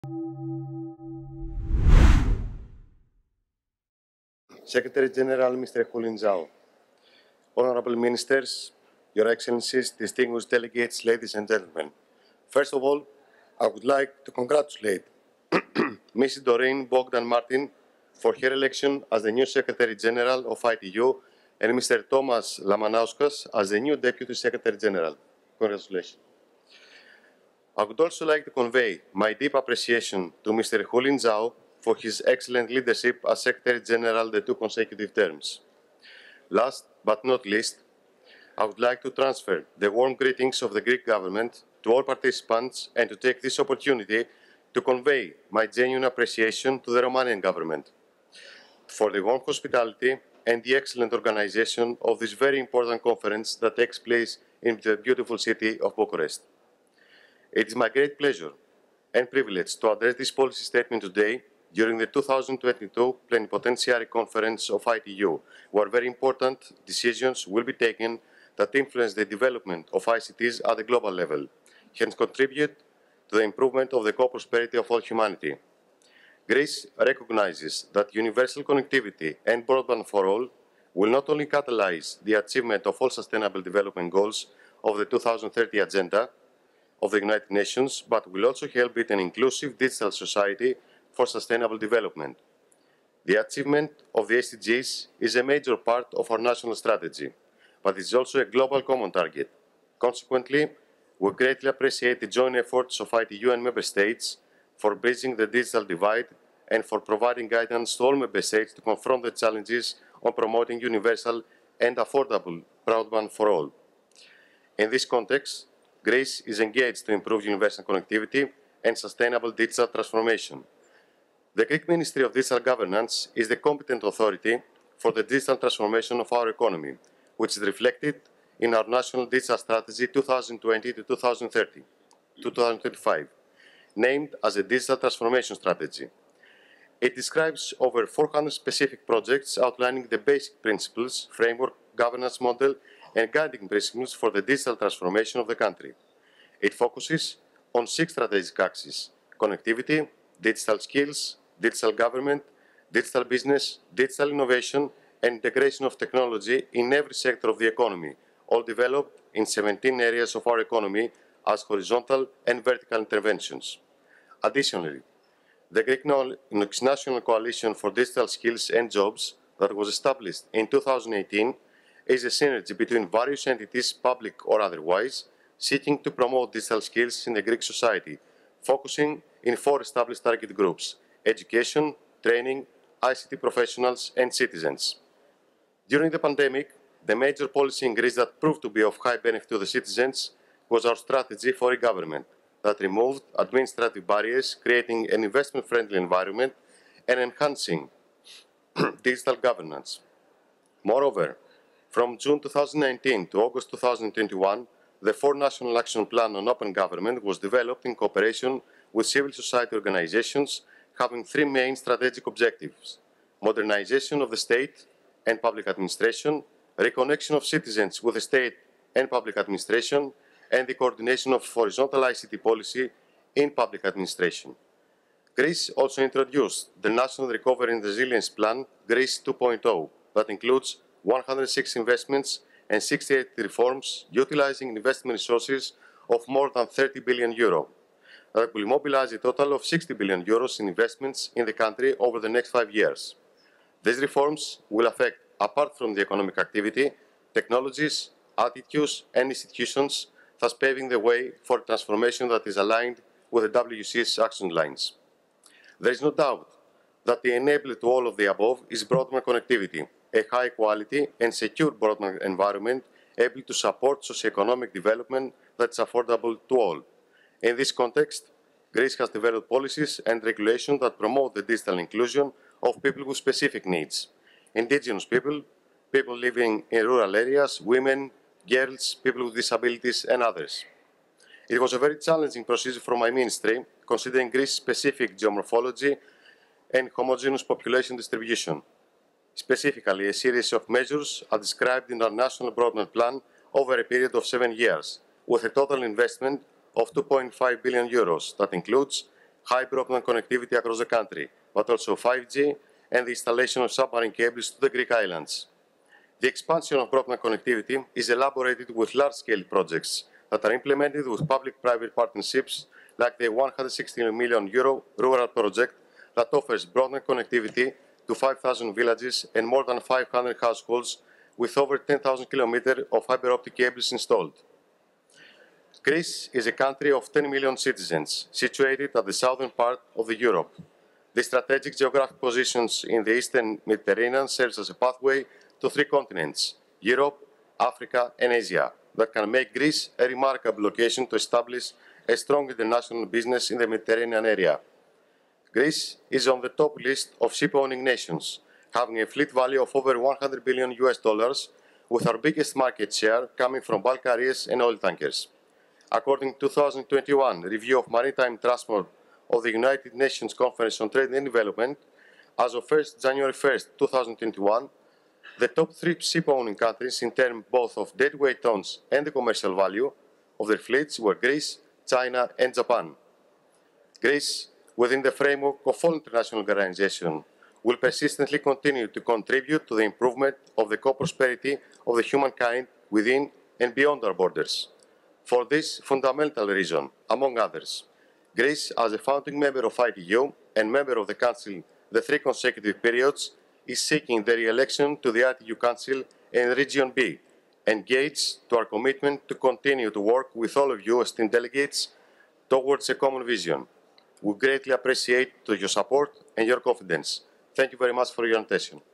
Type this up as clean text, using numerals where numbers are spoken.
Secretary General Mr. Zhao, Honorable Ministers, Your Excellencies, distinguished delegates, ladies and gentlemen. First of all, I would like to congratulate Mrs. Doreen Bogdan Martin for her election as the new Secretary General of ITU and Mr. Thomas Lamanauskas as the new Deputy Secretary General. Congratulations. I would also like to convey my deep appreciation to Mr. Zhao for his excellent leadership as Secretary General the 2 consecutive terms. Last but not least, I would like to transfer the warm greetings of the Greek government to all participants and to take this opportunity to convey my genuine appreciation to the Romanian government for the warm hospitality and the excellent organization of this very important conference that takes place in the beautiful city of Bucharest. It is my great pleasure and privilege to address this policy statement today during the 2022 Plenipotentiary Conference of ITU, where very important decisions will be taken that influence the development of ICTs at the global level, hence contribute to the improvement of the co-prosperity of all humanity. Greece recognizes that universal connectivity and broadband for all will not only catalyze the achievement of all sustainable development goals of the 2030 Agenda of the United Nations, but will also help build an inclusive digital society for sustainable development. The achievement of the SDGs is a major part of our national strategy, but it is also a global common target. Consequently, we greatly appreciate the joint efforts of ITU and Member States for bridging the digital divide and for providing guidance to all Member States to confront the challenges on promoting universal and affordable broadband for all. In this context, Greece is engaged to improve universal connectivity and sustainable digital transformation. The Greek Ministry of Digital Governance is the competent authority for the digital transformation of our economy, which is reflected in our National Digital Strategy 2020 to 2035, named as a Digital Transformation Strategy. It describes over 400 specific projects outlining the basic principles, framework, governance model, and guiding principles for the digital transformation of the country. It focuses on 6 strategic axes: connectivity, digital skills, digital government, digital business, digital innovation, and integration of technology in every sector of the economy, all developed in 17 areas of our economy as horizontal and vertical interventions. Additionally, the Greek National Coalition for Digital Skills and Jobs that was established in 2018 is a synergy between various entities, public or otherwise, seeking to promote digital skills in the Greek society, focusing in 4 established target groups: education, training, ICT professionals, and citizens. During the pandemic, the major policy in Greece that proved to be of high benefit to the citizens was our strategy for e-government that removed administrative barriers, creating an investment-friendly environment and enhancing digital governance. Moreover, from June 2019 to August 2021, the 4 National Action Plan on Open Government was developed in cooperation with civil society organizations, having 3 main strategic objectives: modernization of the state and public administration, reconnection of citizens with the state and public administration, and the coordination of horizontal ICT policy in public administration. Greece also introduced the National Recovery and Resilience Plan, Greece 2.0, that includes 106 investments and 68 reforms, utilizing investment resources of more than 30 billion euro. That will mobilize a total of 60 billion euros in investments in the country over the next 5 years. These reforms will affect, apart from the economic activity, technologies, attitudes, and institutions, thus paving the way for a transformation that is aligned with the WC's action lines. There is no doubt that the enabler to all of the above is broadband connectivity, a high-quality and secure broadband environment able to support socioeconomic development that is affordable to all. In this context, Greece has developed policies and regulations that promote the digital inclusion of people with specific needs: indigenous people, people living in rural areas, women, girls, people with disabilities, and others. It was a very challenging procedure for my ministry, considering Greece's specific geomorphology and homogeneous population distribution. Specifically, a series of measures are described in our National Broadband Plan over a period of 7 years, with a total investment of 2.5 billion euros that includes high broadband connectivity across the country, but also 5G and the installation of submarine cables to the Greek islands. The expansion of broadband connectivity is elaborated with large-scale projects that are implemented with public-private partnerships like the €160 million rural project that offers broadband connectivity to 5,000 villages and more than 500 households with over 10,000 kilometers of fiber optic cables installed. Greece is a country of 10 million citizens, situated at the southern part of Europe. The strategic geographic positions in the eastern Mediterranean serves as a pathway to three continents, Europe, Africa, and Asia, that can make Greece a remarkable location to establish a strong international business in the Mediterranean area. Greece is on the top list of ship-owning nations, having a fleet value of over $100 billion, with our biggest market share coming from bulk carriers and oil tankers. According to 2021 review of maritime transport of the United Nations Conference on Trade and Development, as of January 1, 2021, the top three ship-owning countries in terms both of deadweight tons and the commercial value of their fleets were Greece, China, and Japan. Greece, within the framework of all international organizations, will persistently continue to contribute to the improvement of the co-prosperity of the humankind within and beyond our borders. For this fundamental reason, among others, Greece, as a founding member of ITU and member of the Council the 3 consecutive periods, is seeking the re-election to the ITU Council and Region B, engaged to our commitment to continue to work with all of you esteemed delegates towards a common vision. We greatly appreciate your support and your confidence. Thank you very much for your attention.